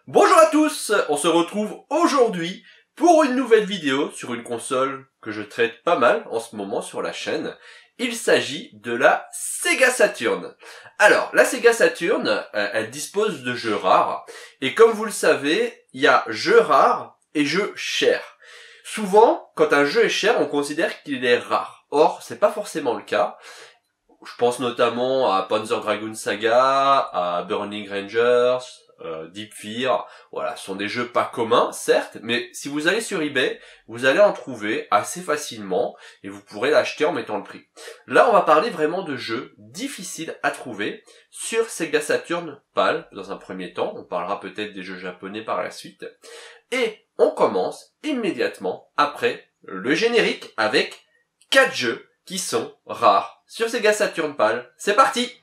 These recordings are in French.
Bonjour à tous, on se retrouve aujourd'hui pour une nouvelle vidéo sur une console que je traite pas mal en ce moment sur la chaîne. Il s'agit de la Sega Saturn. Alors, la Sega Saturn, elle dispose de jeux rares. Et comme vous le savez, il y a jeux rares et jeux chers. Souvent, quand un jeu est cher, on considère qu'il est rare. Or, c'est pas forcément le cas. Je pense notamment à Panzer Dragoon Saga, à Burning Rangers, Deep Fear. Voilà, ce sont des jeux pas communs, certes, mais si vous allez sur eBay, vous allez en trouver assez facilement et vous pourrez l'acheter en mettant le prix. Là, on va parler vraiment de jeux difficiles à trouver sur Sega Saturn PAL dans un premier temps. On parlera peut-être des jeux japonais par la suite. Et on commence immédiatement après le générique avec 4 jeux qui sont rares sur Sega Saturn PAL. C'est parti!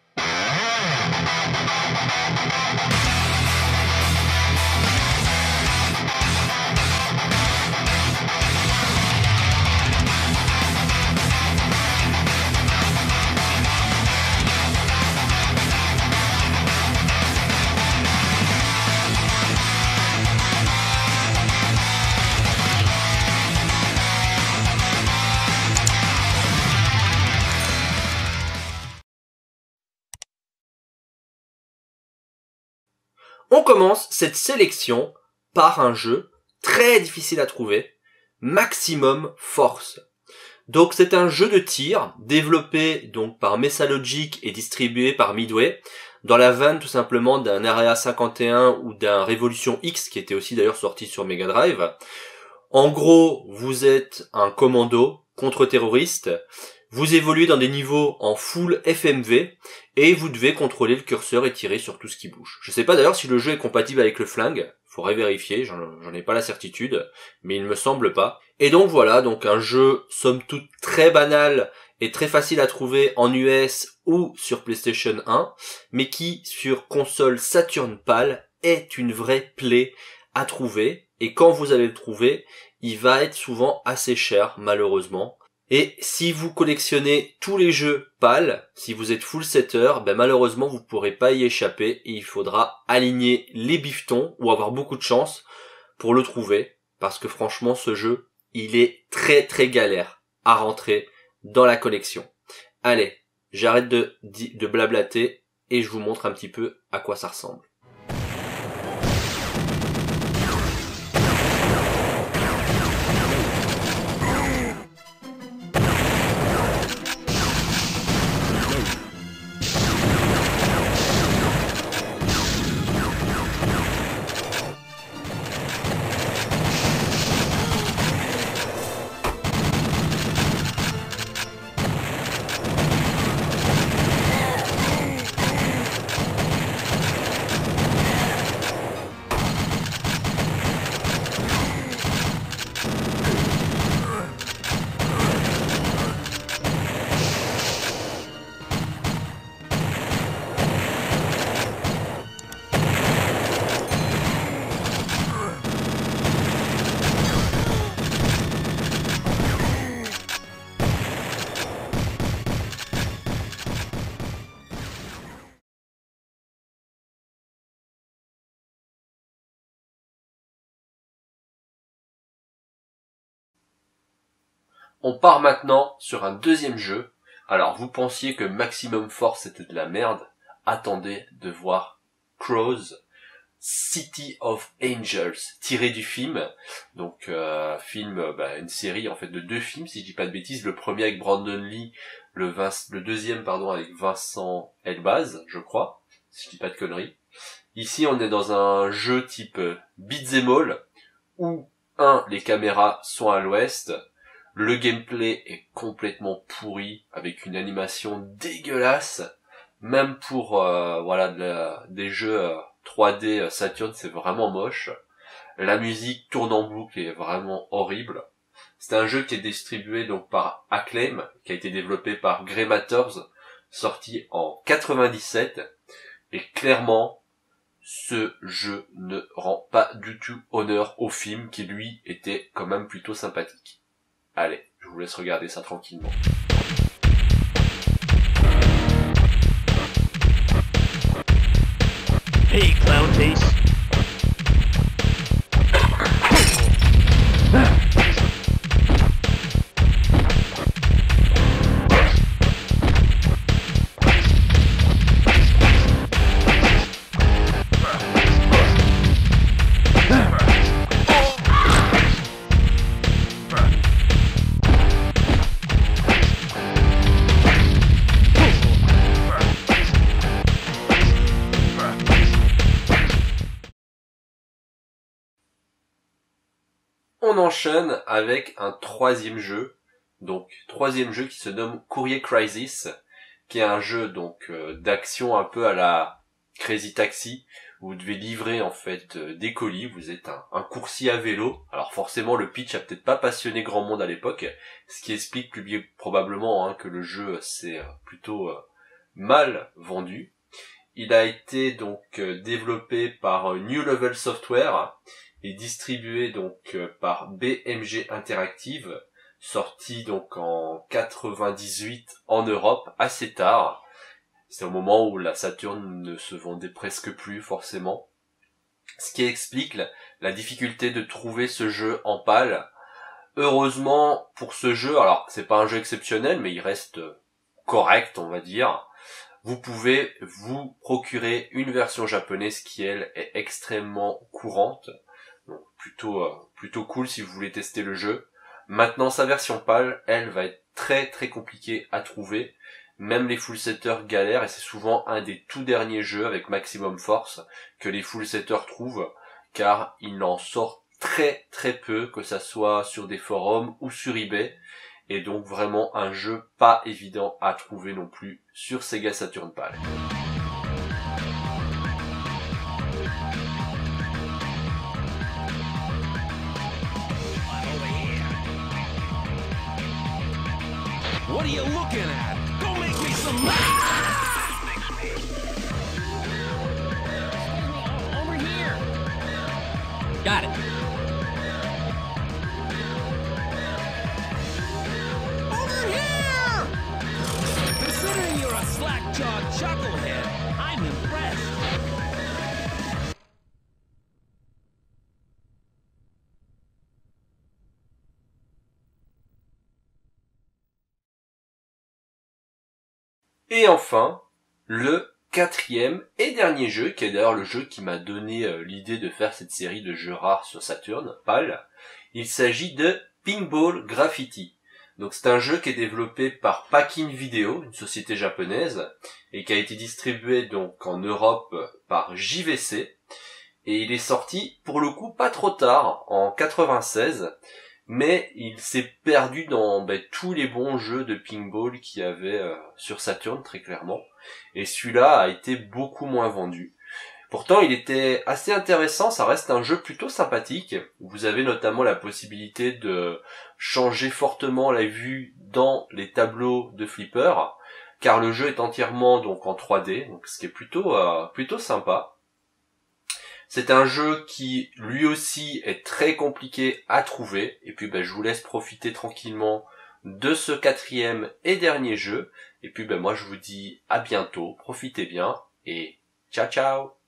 On commence cette sélection par un jeu très difficile à trouver, Maximum Force. Donc c'est un jeu de tir développé donc par Messalogic et distribué par Midway, dans la veine tout simplement d'un Area 51 ou d'un Revolution X qui était aussi d'ailleurs sorti sur Mega Drive. En gros, vous êtes un commando contre-terroriste. Vous évoluez dans des niveaux en full FMV et vous devez contrôler le curseur et tirer sur tout ce qui bouge. Je sais pas d'ailleurs si le jeu est compatible avec le flingue, faudrait vérifier, j'en ai pas la certitude, mais il me semble pas. Et donc voilà, donc un jeu somme toute très banal et très facile à trouver en US ou sur PlayStation 1, mais qui sur console Saturn PAL est une vraie plaie à trouver. Et quand vous allez le trouver, il va être souvent assez cher malheureusement. Et si vous collectionnez tous les jeux PAL, si vous êtes full setter, ben malheureusement vous pourrez pas y échapper et il faudra aligner les bifetons ou avoir beaucoup de chance pour le trouver, parce que franchement ce jeu, il est très très galère à rentrer dans la collection. Allez, j'arrête de blablater et je vous montre un petit peu à quoi ça ressemble. On part maintenant sur un deuxième jeu. Alors vous pensiez que Maximum Force était de la merde. Attendez de voir Crows City of Angels, tiré du film. Donc une série en fait de 2 films si je dis pas de bêtises. Le premier avec Brandon Lee, le deuxième avec Vincent Elbaz, je crois, si je dis pas de conneries. Ici on est dans un jeu type beat'em all où les caméras sont à l'ouest. Le gameplay est complètement pourri, avec une animation dégueulasse. Même pour des jeux 3D Saturn, c'est vraiment moche. La musique tourne en boucle et est vraiment horrible. C'est un jeu qui est distribué donc par Acclaim, qui a été développé par Grey Matters, sorti en 97. Et clairement, ce jeu ne rend pas du tout honneur au film, qui lui était quand même plutôt sympathique. Allez, je vous laisse regarder ça tranquillement. Hey, clown face. on enchaîne avec un troisième jeu. Donc, troisième jeu qui se nomme Courier Crisis, qui est un jeu donc d'action un peu à la Crazy Taxi. Vous devez livrer en fait des colis, vous êtes un coursier à vélo. Alors forcément le pitch a peut-être pas passionné grand monde à l'époque, ce qui explique plus bien probablement que le jeu s'est plutôt mal vendu. Il a été donc développé par New Level Software et distribué donc par BMG Interactive, sorti donc en 98 en Europe, assez tard. C'est au moment où la Saturn ne se vendait presque plus forcément. Ce qui explique la difficulté de trouver ce jeu en PAL. Heureusement pour ce jeu, alors c'est pas un jeu exceptionnel mais il reste correct on va dire. Vous pouvez vous procurer une version japonaise qui elle est extrêmement courante. Donc plutôt cool si vous voulez tester le jeu. Maintenant sa version PAL, elle va être très très compliquée à trouver. Même les full setters galèrent et c'est souvent un des tout derniers jeux avec Maximum Force que les full setters trouvent car il en sort très très peu, que ça soit sur des forums ou sur eBay, et donc vraiment un jeu pas évident à trouver non plus sur Sega Saturn PAL. What are you looking at? Go make me some over here. Got it. Over here! Considering you're a slack-jawed chucklehead, I'm impressed. Et enfin, le quatrième et dernier jeu, qui est d'ailleurs le jeu qui m'a donné l'idée de faire cette série de jeux rares sur Saturn, PAL, il s'agit de Pinball Graffiti. Donc c'est un jeu qui est développé par Pakin Video, une société japonaise, et qui a été distribué donc en Europe par JVC, et il est sorti pour le coup pas trop tard, en 96, mais il s'est perdu dans tous les bons jeux de pinball qu'il y avait sur Saturn, très clairement. Et celui-là a été beaucoup moins vendu. Pourtant, il était assez intéressant, ça reste un jeu plutôt sympathique. Vous avez notamment la possibilité de changer fortement la vue dans les tableaux de flipper, car le jeu est entièrement donc en 3D, donc ce qui est plutôt sympa. C'est un jeu qui, lui aussi, est très compliqué à trouver. Et puis, je vous laisse profiter tranquillement de ce quatrième et dernier jeu. Et puis, moi, je vous dis à bientôt. Profitez bien et ciao, ciao!